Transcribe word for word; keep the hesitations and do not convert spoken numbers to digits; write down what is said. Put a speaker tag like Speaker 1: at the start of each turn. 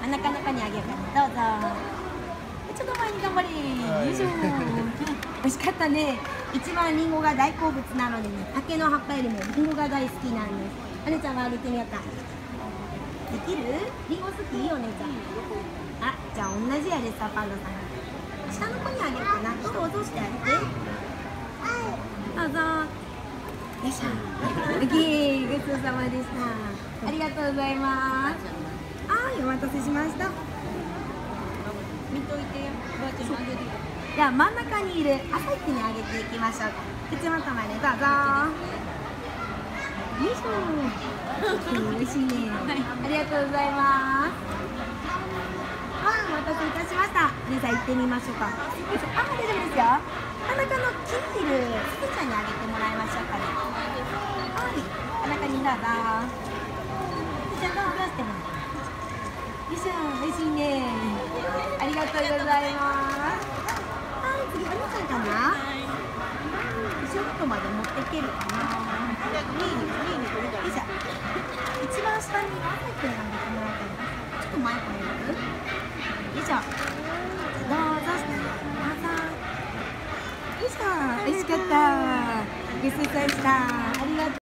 Speaker 1: 真ん中の子にあげるからどうぞ。ちょっと前に頑張れ。よいしょ。美味しかったね。一番リンゴが大好物なのでね、竹の葉っぱよりもリンゴが大好きなんです。お姉ちゃんがあげてみようか。できる？リンゴ好き？お姉ちゃん。あ、じゃあ同じやでさ、パンダさん。下の子にあげるかな。どうぞしてあげて。どうぞ。よいしょ。オッケー、ごちそうさまでした。ありがとうございます。はい、お待たせしました。見といてよ。おばあちゃんにあげるよ。じゃあ真ん中にいる朝市にあげていきましょうか。口元までどうぞ。よいしょ。美味しいね。ありがとうございます。はい、お待たせいたしました。姉さん行ってみましょうか。あ、大丈夫ですよ。真ん中の木にいるすずちゃんにあげてもらいましょうかね。はい、真ん中にどうぞ。すずちゃんどうぞしてもらって。よいしょ、美味しいね。ありがとうございます。はい、次お姉さんかな。後ろとまで持っていけるかな。よいしょ。一番下にワンサイクルが見てもらったので、ちょっと前からやる。よいしょ。どうぞしてどうぞ。よいしょ。美味しかった。ごちそうさまでした。